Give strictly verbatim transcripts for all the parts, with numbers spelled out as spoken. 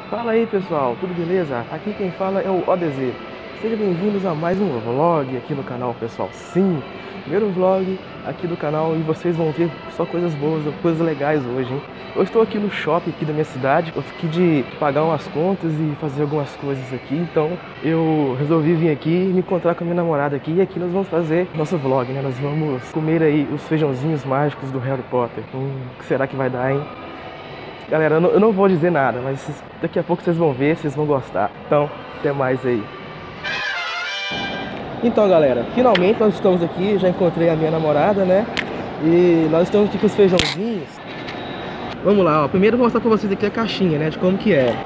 Fala aí pessoal, tudo beleza? Aqui quem fala é o O D Z. Sejam bem-vindos a mais um vlog aqui no canal, pessoal. Sim, primeiro vlog aqui do canal e vocês vão ver só coisas boas, coisas legais hoje, hein? Eu estou aqui no shopping aqui da minha cidade. Eu fiquei de pagar umas contas e fazer algumas coisas aqui, então eu resolvi vir aqui me encontrar com a minha namorada aqui e aqui nós vamos fazer nosso vlog, né? Nós vamos comer aí os feijãozinhos mágicos do Harry Potter. Hum, o que será que vai dar, hein? Galera, eu não, eu não vou dizer nada, mas daqui a pouco vocês vão ver, vocês vão gostar. Então, até mais aí. Então, galera, finalmente nós estamos aqui, já encontrei a minha namorada, né? E nós estamos aqui com os feijãozinhos. Vamos lá, ó. Primeiro eu vou mostrar pra vocês aqui a caixinha, né? De como que é.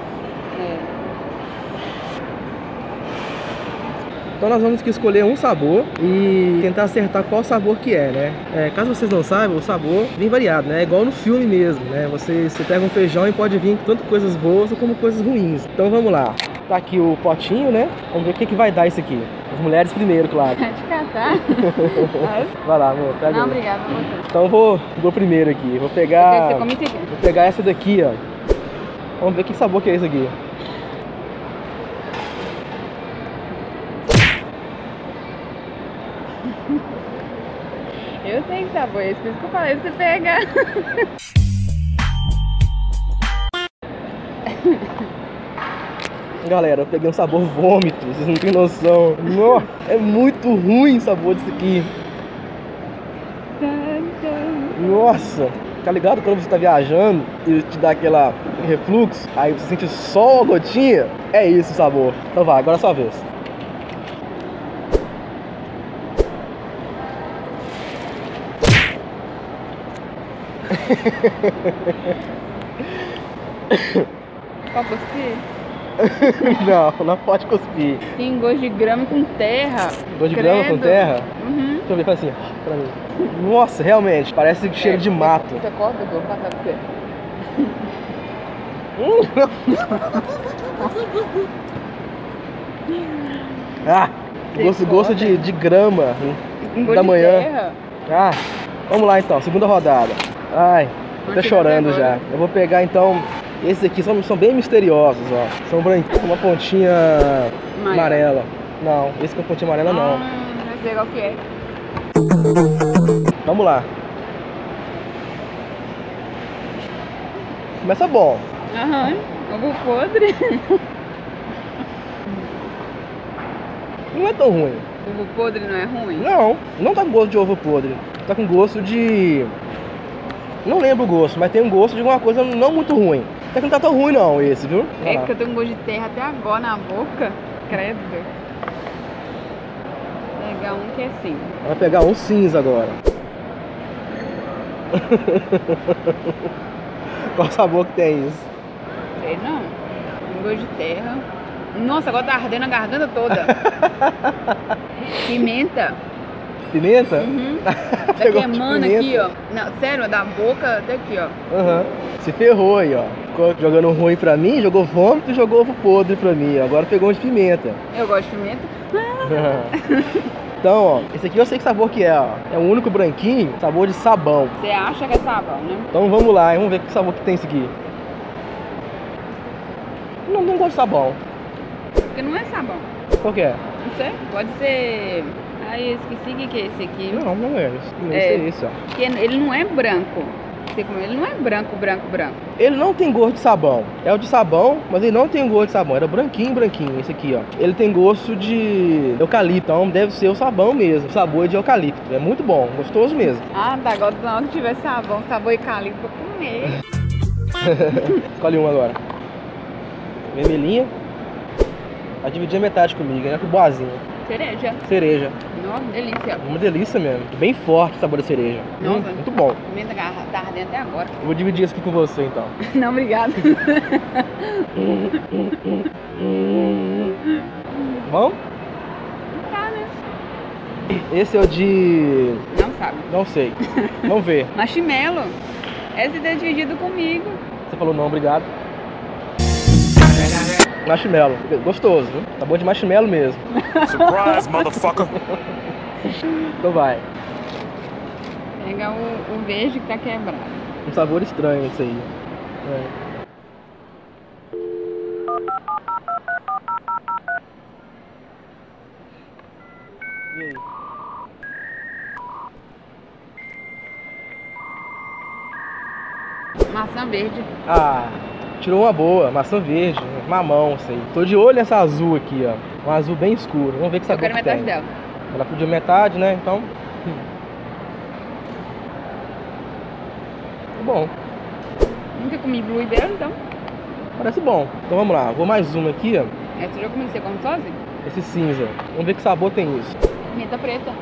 Então nós vamos aqui escolher um sabor e tentar acertar qual sabor que é, né? É, caso vocês não saibam, o sabor vem variado, né? É igual no filme mesmo, né? Você, você pega um feijão e pode vir tanto coisas boas como coisas ruins. Então vamos lá. Tá aqui o potinho, né? Vamos ver o que, que vai dar isso aqui. As mulheres primeiro, claro. De catar. Vai lá, amor. Pega. Não, aí. obrigada. Você. Então eu vou, vou primeiro aqui. Vou pegar... Você come isso aqui. Vou pegar essa daqui, ó. Vamos ver que sabor que é isso aqui. Eu sei que sabor é esse, por isso que eu falei, você pega. Galera, eu peguei um sabor vômito, vocês não tem noção. Nossa, é muito ruim o sabor disso aqui. Nossa, tá ligado quando você tá viajando e te dá aquela refluxo, aí você sente só uma gotinha? É isso o sabor. Então vai, agora é a sua vez. Pode cuspir? Não, não pode cuspir. Tem gosto de grama com terra. Gosto de Credo. grama com terra? Uhum. Deixa eu ver, faz assim, pra mim. Nossa, realmente, parece cheiro de mato. Você corta, eu vou passar pra você. Ah, gosto, gosto de, de grama Um gosto da de manhã. terra. Ah, vamos lá então, segunda rodada. Ai, tô até Acho que chorando até já. agora. Eu vou pegar então, esses aqui são, são bem misteriosos, ó. São branquinhos, uma pontinha Amarela. amarela. Não, esse com a pontinha amarela não. Hum, não sei qual que é. Vamos lá. Começa bom. Aham, ovo podre. Não é tão ruim. Ovo podre não é ruim? Não, não tá com gosto de ovo podre. Tá com gosto de... Não lembro o gosto, mas tem um gosto de alguma coisa não muito ruim. Até que não tá tão ruim não esse, viu? Vai É lá. que eu tenho um gosto de terra até agora na boca. Credo. Vou pegar um que é assim. Vai pegar um cinza agora. Qual sabor que tem isso? Sei não. Um gosto de terra. Nossa, agora tá ardendo a garganta toda. Pimenta. Pimenta? Uhum. Tá Pegou de queimando pimenta. aqui, ó. Não, sério, da boca até aqui, ó. Aham. Se ferrou aí, ó. Ficou jogando ruim pra mim, jogou vômito e jogou ovo podre pra mim. Agora pegou um de pimenta. Eu gosto de pimenta. Então, ó, esse aqui eu sei que sabor que é, ó. É o único branquinho, sabor de sabão. Você acha que é sabão, né? Então vamos lá, hein? Vamos ver que sabor que tem isso aqui. Não, não gosto de sabão. Porque não é sabão. Qual que é? Não sei. Pode ser... Ai, eu esqueci o que que é esse aqui. Não, não é isso. Esse É. é esse, ó. Porque ele não é branco. Você come- Ele não é branco, branco, branco. Ele não tem gosto de sabão. É o de sabão, mas ele não tem gosto de sabão. Era branquinho, branquinho, esse aqui, ó. Ele tem gosto de eucalipto, então deve ser o sabão mesmo. O sabor é de eucalipto. É muito bom, gostoso mesmo. Ah, tá. Agora na hora que tiver sabão, sabor eucalipto pra comer. Escolhe um agora. Vermelhinha. Vai dividir a metade comigo, né? Com boazinha. Cereja. Cereja. Nossa, delícia. Uma delícia mesmo. Bem forte o sabor da cereja. Nossa. Hum, muito bom. Pimenta garra- tá ardendo até agora. Eu vou dividir isso aqui com você, então. Não, obrigada. Vamos? Tá, né? Esse é o de... Não sabe. Não sei. Vamos ver. Marshmallow. Esse tá dividido comigo. Você falou não, obrigado. Marshmallow. Gostoso, viu? Sabor de marshmallow mesmo. Surprise, motherfucker! Então vai. Pega o, o verde que tá quebrado. Um sabor estranho isso aí. É. E aí? Maçã verde. Ah, tirou uma boa, maçã verde, mamão, isso aí. Tô de olho nessa azul aqui, ó. Um azul bem escuro. Vamos ver que Eu sabor quero que metade tem. dela. Ela pediu metade, né? Então. Hum. Bom, Nunca comi blueberry, então. parece bom. Então vamos lá, vou mais uma aqui, ó. Essa eu já comi, você come sozinho? Esse cinza. Vamos ver que sabor tem isso. Pimenta preta.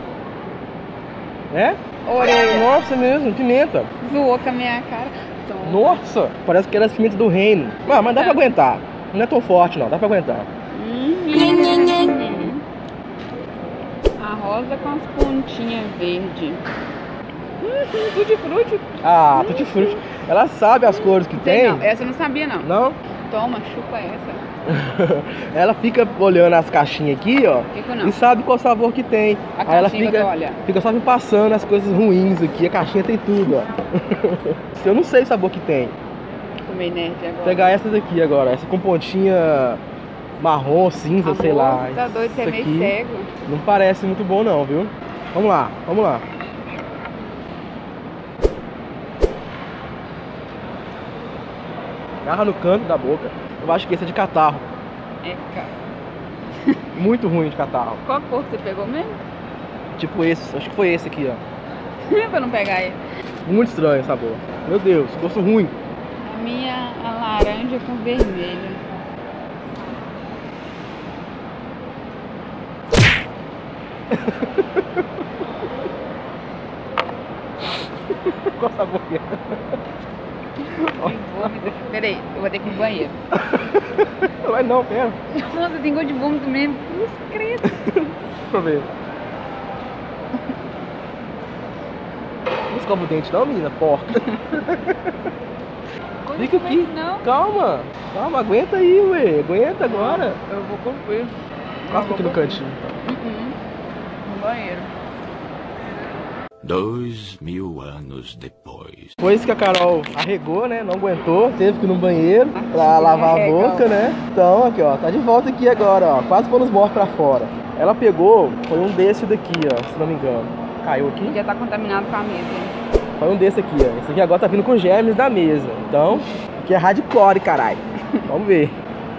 É? Orelha. Nossa, mesmo, pimenta. Zoou com a minha cara. Toma. Nossa, parece que era as pimentas do reino. Ah, mas dá pra aguentar. Não é tão forte não, dá pra aguentar. Uhum. A rosa com as pontinhas verdes. Uhum, tutti frutti. Ah, tutti frutti. Ela sabe as cores que Sei tem. não, essa eu não sabia não. Não? Toma, chupa essa. Ela fica olhando as caixinhas aqui, ó. Fico não. E sabe qual sabor que tem. A Aí ela caixinha que eu fica, tô olhando. fica só me passando as coisas ruins aqui. A caixinha tem tudo, ó. Eu não sei o sabor que tem. Tô meio nerd agora. Vou pegar essas aqui agora. Essa com pontinha marrom, cinza, sei Amor, lá. tá doido, você é Isso meio aqui cego. não parece muito bom não, viu? Vamos lá, vamos lá. Agarra no canto da boca. Eu acho que esse é de catarro. É, cara. Muito ruim de catarro. Qual cor que você pegou mesmo? Tipo esse, acho que foi esse aqui, ó. Pra não pegar ele. Muito estranho o sabor. Meu Deus, gosto ruim. A minha, a laranja com vermelho. Qual sabor que é? Que vômito. Peraí, eu vou ter que ir no banheiro. Mas não, pera. Nossa, tem gosto de vômito mesmo. Cruz credo. Deixa eu ver. Não escova o dente não, menina, porca. Coisa Fica de aqui. vômito, Não. Calma, calma, aguenta aí, ué. Aguenta agora. Eu vou cumprir. Passa aqui no cantinho. Uhum. No banheiro. Dois mil anos depois. Foi isso que a Carol arregou, né? Não aguentou, teve que ir no banheiro pra Aqui, lavar a arregão. boca, né? Então, aqui, ó, tá de volta aqui agora, ó. Quase pondo os mortos pra fora. Ela pegou, foi um desse daqui, ó, se não me engano. Caiu aqui. Já tá contaminado com a mesa. Foi um desse aqui, ó. Esse aqui agora tá vindo com germes da mesa. Então, aqui é hardcore, caralho. Vamos ver.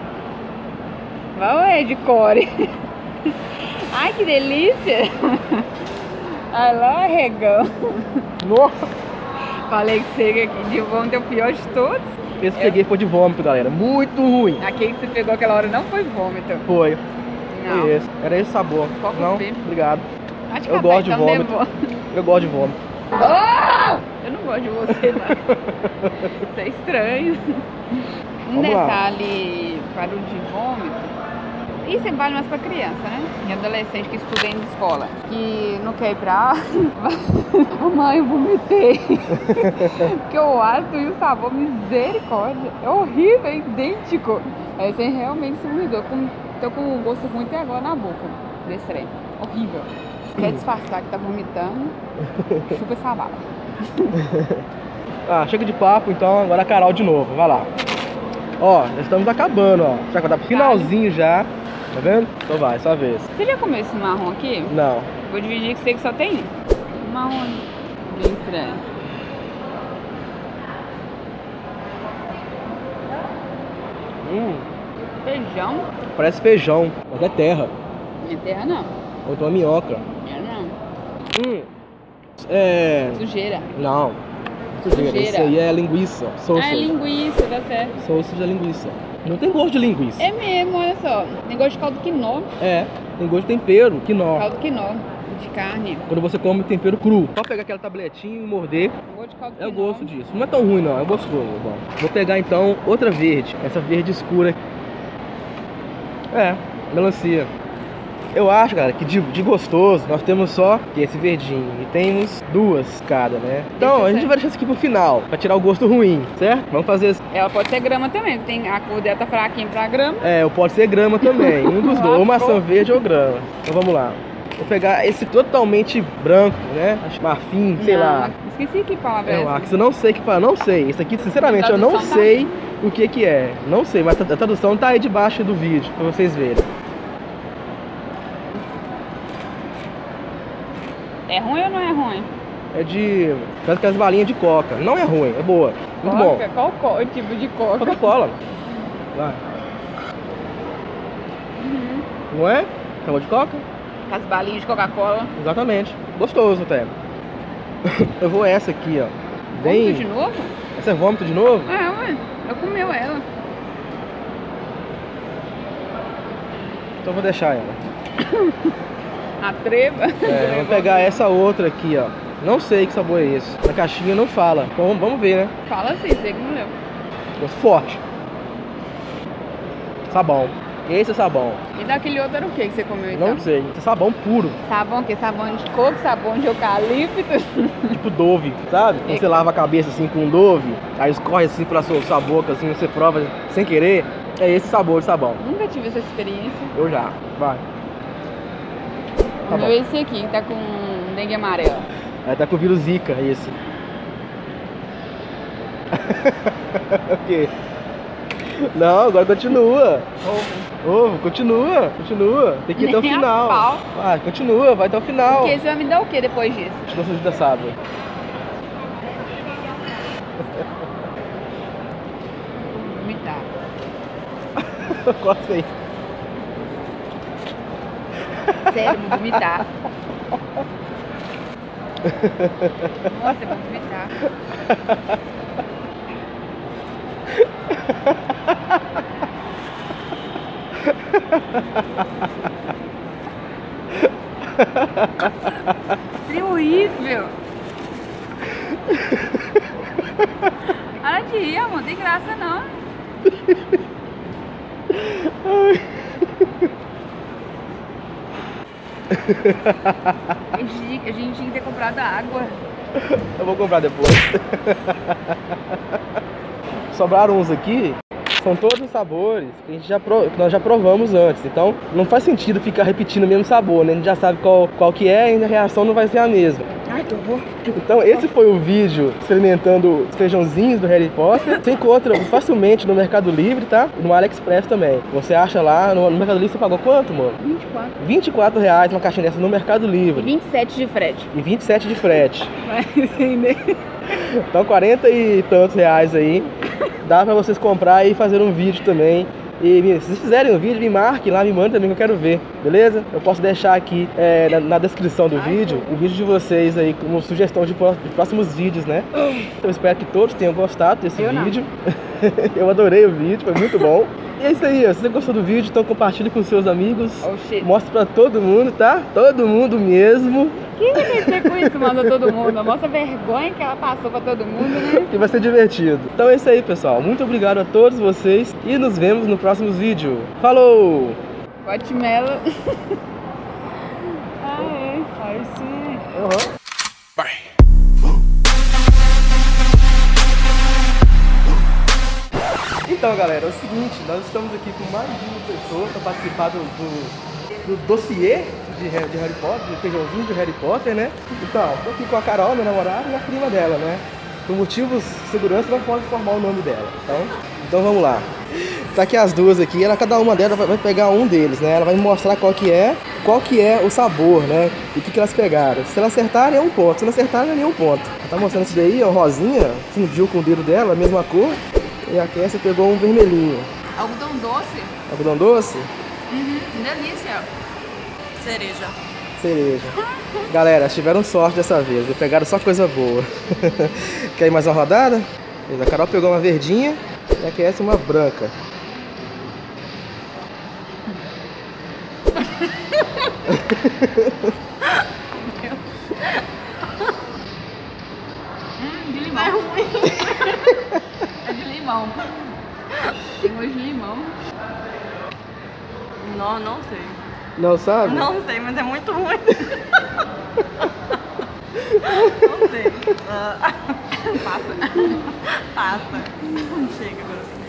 Vai, de core. Ai, que delícia. Olha lá, arregão. Nossa! Falei que você aqui de vômito é o pior de todos. Esse que peguei foi de vômito, galera. Muito ruim. Aquele que você pegou aquela hora não foi vômito. Foi. Não. Foi esse. Era esse sabor. Pode Não, cuspir. obrigado. Acho que Eu até gosto de então vômito. levou. Eu gosto de vômito. Oh! Eu não gosto de você, não. Isso é estranho. Um Vamos lá. detalhe para o de vômito. Isso é vale mais para criança, né? E adolescente que estuda em escola. Que não quer ir pra aula. Mãe, eu vomitei. Porque o hálito e o sabor, misericórdia. É horrível, é idêntico. Aí você realmente se vomitou. Tô com um gosto ruim até agora na boca. Desse trem. Horrível. Quer disfarçar que tá vomitando? Chupa essa bala. Ah, chega de papo, então agora a Carol de novo. Vai lá. Ó, já estamos acabando, ó. Já tá pro finalzinho já. Tá vendo? Então vai, sua vez. Você já comeu esse marrom aqui? Não. Vou dividir com você que só tem um. Marrom bem estranho. Hum, Feijão? parece feijão, mas é terra. Não é terra não. Ou então é minhoca. É não. Hum. É. Sujeira. Não. Sujeira. Sujeira. Isso aí é linguiça. Souça. Ah, é linguiça, tá certo. Souça de linguiça. Não tem gosto de linguiça. É mesmo, olha só. Tem gosto de caldo quinó. É. Tem gosto de tempero, quinó. Caldo quinó. De carne. Quando você come tempero cru. Só pegar aquela tabletinha e morder. Gosto de caldo É o quinó. gosto disso. Não é tão ruim não, é gostoso. Bom, vou pegar então outra verde. Essa verde escura. É, melancia. Eu acho, cara, que de, de gostoso nós temos só esse verdinho. E temos duas cada, né? Então a gente vai deixar isso aqui pro final, pra tirar o gosto ruim, certo? Vamos fazer assim. Ela pode ser grama também. Tem a cor dela tá fraquinha pra grama. É, pode ser grama também. Um dos dois, ou maçã Lascou. verde ou grama. Então vamos lá. Vou pegar esse totalmente branco, né? Acho marfim, sei Não, lá. esqueci que palavra é É o essa. Axis, eu não sei que fala, não sei. Isso aqui, sinceramente, eu não tradução tá sei o que que é. Não sei, mas a tradução tá aí debaixo do vídeo, pra vocês verem. É ruim ou não é ruim? É de... Parece aquelas balinhas de coca. Não é ruim, é boa. Muito bom. Coca? Qual co tipo de coca? Coca-Cola. Vai. Uhum. Não é? Acabou de coca? As balinhas de Coca-Cola. Exatamente. Gostoso até. Eu vou essa aqui, ó. Bem... Vômito de novo? Essa é vômito de novo? É, ué. Eu comeu ela. Então eu vou deixar ela. A treva. É, vou pegar essa outra aqui, ó. Não sei que sabor é esse. Na caixinha não fala. Então vamos ver, né? Fala assim, você que não leu. Gosto forte. Sabão. Esse é sabão. E daquele outro era o que que você comeu então? Não sei. Esse é sabão puro. Sabão que? Sabão de coco, sabão de eucalipto. Tipo Dove, sabe? Quando você lava a cabeça assim com Dove, aí escorre assim pela sua, sua boca, assim, você prova sem querer. É esse sabor de sabão. Nunca tive essa experiência. Eu já. Vai. O Tá meu bom. é esse aqui, que tá com dengue amarela. Aí tá com o vírus Zika, esse. O quê? Não, agora continua. Ovo. Ovo, continua, continua. Tem que ir até o Nem a final. pau. Vai, continua, vai até o final. Porque você vai me dar o que depois disso? Acho que você já sabe. Vomitar. Corta aí. Sério, vou vomitar. Nossa, eu vou vomitar. Que horrível. Para de rir, amor. Não tem graça, não. A gente, a gente tinha que ter comprado água. Eu vou comprar depois. Sobraram uns aqui. São todos os sabores que, a gente já pro, que nós já provamos antes. Então não faz sentido ficar repetindo o mesmo sabor, né? A gente já sabe qual, qual que é e a reação não vai ser a mesma. Ai, que horror. Então esse foi o vídeo experimentando os feijãozinhos do Harry Potter. Você encontra facilmente no Mercado Livre, tá? No AliExpress também. Você acha lá, no, no Mercado Livre você pagou quanto, mano? vinte e quatro. vinte e quatro reais uma caixinha dessa no Mercado Livre. vinte e sete de frete. E vinte e sete de frete. Vai entender. Então quarenta e tantos reais aí. Dá pra vocês comprar e fazer um vídeo também. E se vocês fizerem um vídeo, me marquem lá, me mandem também que eu quero ver, beleza? Eu posso deixar aqui é, na, na descrição do Ai, vídeo o vídeo de vocês aí como sugestão de, pró- de próximos vídeos, né? Então eu espero que todos tenham gostado desse Eu não. vídeo. Eu adorei o vídeo, foi muito bom. E é isso aí, ó. Se você gostou do vídeo, então compartilhe com seus amigos. Oh, shit. Mostre pra todo mundo, tá? Todo mundo mesmo. Quem vai mexer com isso, manda todo mundo? Mostra a vergonha que ela passou pra todo mundo, né? Que vai ser divertido. Então é isso aí, pessoal. Muito obrigado a todos vocês e nos vemos no próximo vídeo. Falou! Guatemala. Ah, é. Aí sim. Uhum. Bye. Então, galera, é o seguinte, nós estamos aqui com mais de uma pessoa para participar do, do, do dossiê de, Harry- de Harry Potter, de feijãozinho de Harry Potter, né? Então, tô aqui com a Carol, minha namorada, e a prima dela, né? Por motivos de segurança, não pode informar o nome dela. Então, então vamos lá. Tá aqui as duas aqui, ela, cada uma delas vai, vai pegar um deles, né? Ela vai me mostrar qual que é, qual que é o sabor, né? E o que, que elas pegaram. Se elas acertarem, é um ponto. Se não acertarem, não é nenhum ponto. Ela tá mostrando isso daí, ó, rosinha, fundiu com o dedo dela, a mesma cor. E a Kessia pegou um vermelhinho. Algodão doce? Algodão doce? Uhum, delícia. Cereja. Cereja. Galera, tiveram sorte dessa vez. Pegaram só coisa boa. Quer ir mais uma rodada? A Carol pegou uma verdinha e a Kessia uma branca. Hum, de limão. É ruim. É de limão. Tem gosto de limão. Não, não sei. Não sabe? Não sei, mas é muito ruim. Não sei. Ah, Passa. passa. Chega agora.